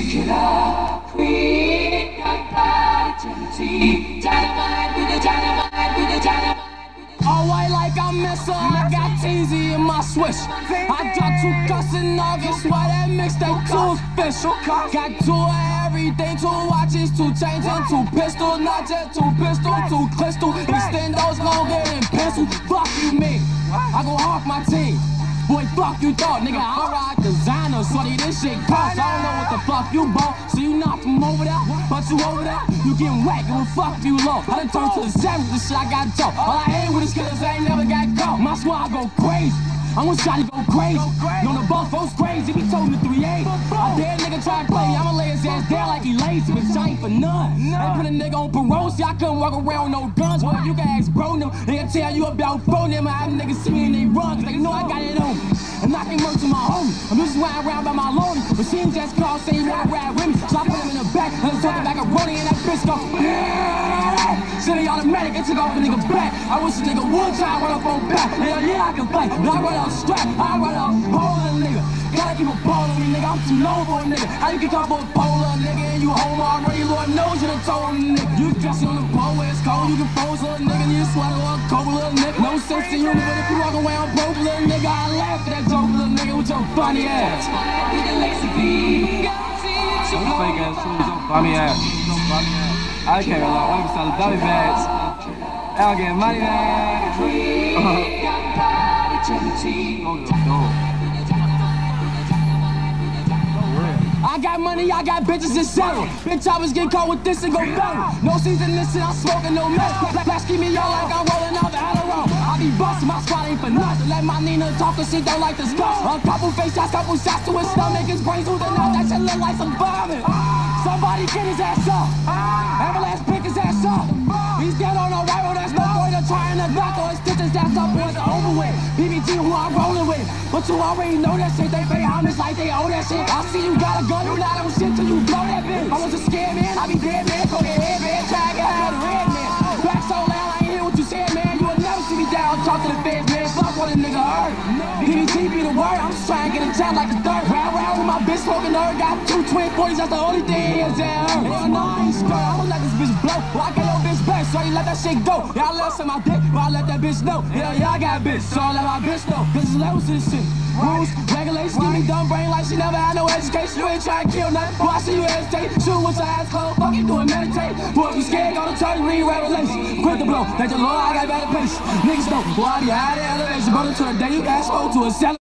Killer queen, got vitality. Dynamite with the dynamite with the dynamite. All white like I'm Messi, I got TZ in my switch. I got 2 cuts in August, why that mixtape too official. Got 2 of everything, 2 watches, 2 chains and 2 pistols. Not just 2 pistols, 2 crystal. Extendos longer than pencil. Fuck you, me. I go off my team. Boy, fuck you thought, nigga, I rock designer, shorty, this shit cost. I don't know what the fuck you bought, so you not from over there, but you over there, you getting whacked, and fuck you low. I done turned to the savage, this shit I got dope. All I hate with is killers, I ain't never got caught. My squad go crazy, I want shot to go crazy. You know the boss folks crazy, he told me 3-8. I dare nigga try to play, I'ma lay his ass down like he lazy, but I ain't for none. They put a nigga on parole, see I couldn't walk around with no guns. Well, you can ask bro them, they can tell you about phone them. I have niggas see me and they run, cause they know I got it on me. And I can work to my home. I'm just riding around by my loadie. But she ain't just called saying you wanna ride with me. So I put him in the back, and I'm talking back a rolling, and that bitch goes, yeah. Silly automatic, it took off a nigga back. I wish a nigga would try to run up on back. Hell yeah, I can fight, but I run out strap. I run out bowling, nigga. Gotta keep a ball on me, nigga. I'm too low for a nigga. How you can come for a bowler, nigga, and you home already? Lord knows you done told him, nigga. You dress on the pole where it's cold, you can pose a nigga, you sweater on a cold little nigga. No sense in you, but if you walk around broke, little nigga, I laugh at that joke, little nigga, with your funny ass. Some fake ass shoes, your bummy ass. I can't lie, I'm selling dummy bags. I'll get money, man. I got money, I got bitches and settle. Bitch, I was getting caught with this and go better. No season, listen, I'm smoking no metal. Flash keep me all like I'm rolling out the Adderall. I be bustin', my squad ain't for nothing. Let my Nina talk, cause she don't like the stuff. A couple face shots, couple shots to his stomach. His brains through the nose, that shit look like some vomit. Somebody get his ass up. Avalanche pick his ass up. He's dead on arrival, there's no point of trying to back or his stitches, that's up, boys are over with. BBG who I'm rolling with. But you already know that shit, they pay homage like they owe that shit. I see you got a gun, you not on shit till you blow that bitch. I was a scared man, I be dead man, throw your head man, try to get out of the red man. Back so loud, I ain't hear what you said, man. You will never see me down, talk to the feds, man. Fuck what a nigga heard. BBG be the word, I'm just trying to get a job like the third. Round with my bitch smoking herb, got 2 twin 40s, that's the only thing is that herb. Hell no, I ain't scared, I'ma let this bitch blow. Well, I got your bitch back, so you let that shit go. Yeah, I let some my dick, but I let that bitch know. Hell yeah, I got a bitch, so I let my bitch know. Cause it's levels to this shit. Rules, regulations, give me dumb brain like she never had no education. You ain't trying to kill nothing, boy, I see you hesitate. Shoot with your eyes closed, fuck you doing meditate. Boy, if you scared, go to church, read Revelation. Quit the blow, thank the Lord, I got better patience. Niggas know, boy, I be high the elevation. Brother, to the day you got spoke to a